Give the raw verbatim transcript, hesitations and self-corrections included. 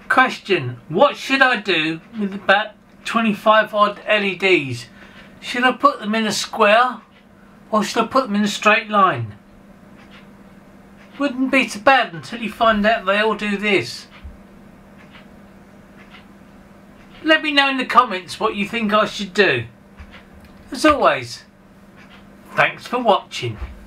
Question, what should I do with about twenty-five odd L E Ds? Should I put them in a square or should I put them in a straight line? Wouldn't be so bad until you find out they all do this. Let me know in the comments what you think I should do. As always, thanks for watching.